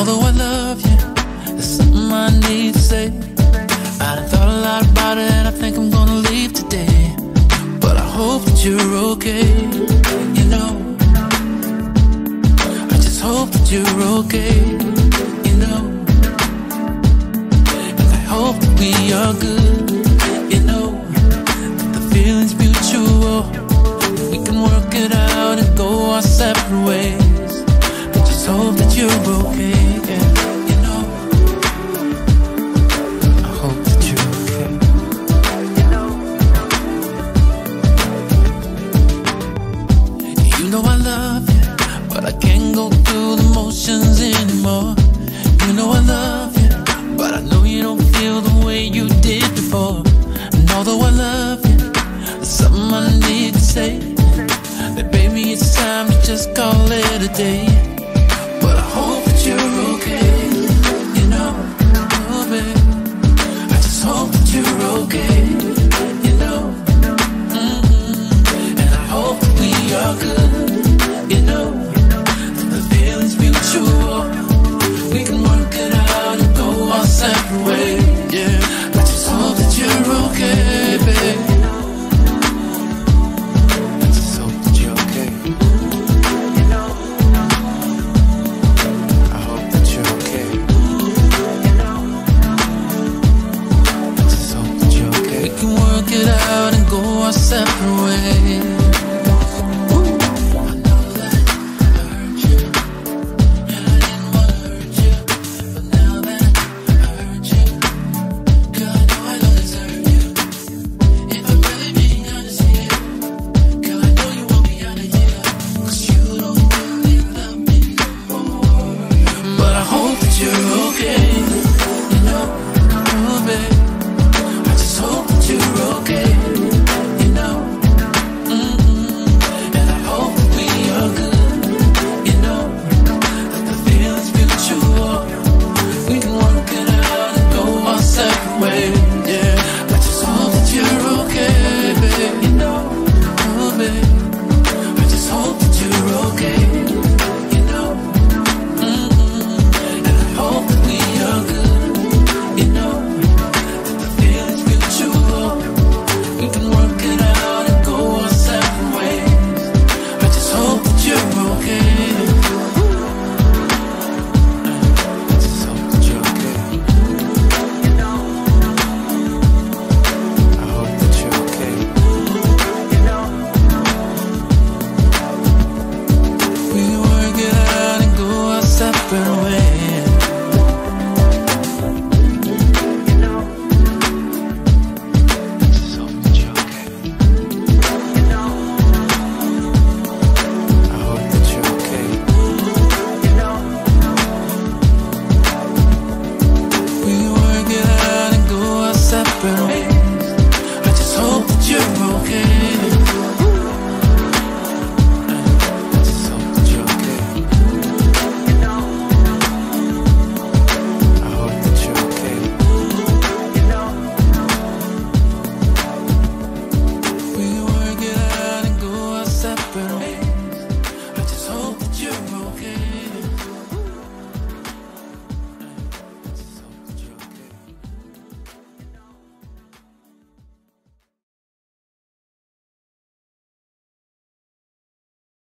although I love you, there's something I need to say. I done thought a lot about it and I think I'm gonna leave today. But I hope that you're okay, you know. I just hope that you're okay, you know. And I hope that we are good, you know. That the feeling's mutual, that we can work it out and go our separate ways. I just hope that you're okay, yeah, you know. I hope that you're okay, you know. You know I love you, but I can't go through the motions anymore. You know I love you, but I know you don't feel the way you did before. And although I love you, there's something I need to say. That baby, it's time to just call it a day. But I hope that you're okay, you know. Oh, babe, I just hope that you're okay, you know. And I hope that we are good, you know. That the feeling's mutual, we can work it out and go our separate ways, yeah. I just hope that you're okay, babe. I just hope that you're okay, you know. I hope that you're okay, you know. I just hope that you're okay. We can work it out and go our separate ways. Separate.